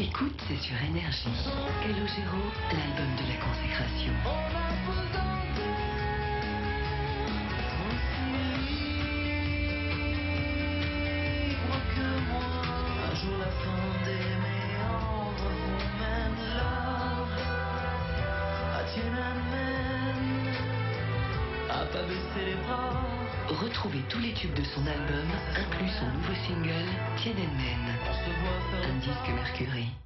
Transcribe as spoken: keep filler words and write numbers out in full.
Écoute, c'est sur Énergie. Calogero, l'album de la consécration. Un jour la fin des méandres vous mène là. À Tiananmen, à pas baisser les bras. Retrouvez tous les tubes de son album, inclus son nouveau single, Tiananmen. On se voit faire Un disque Mercury.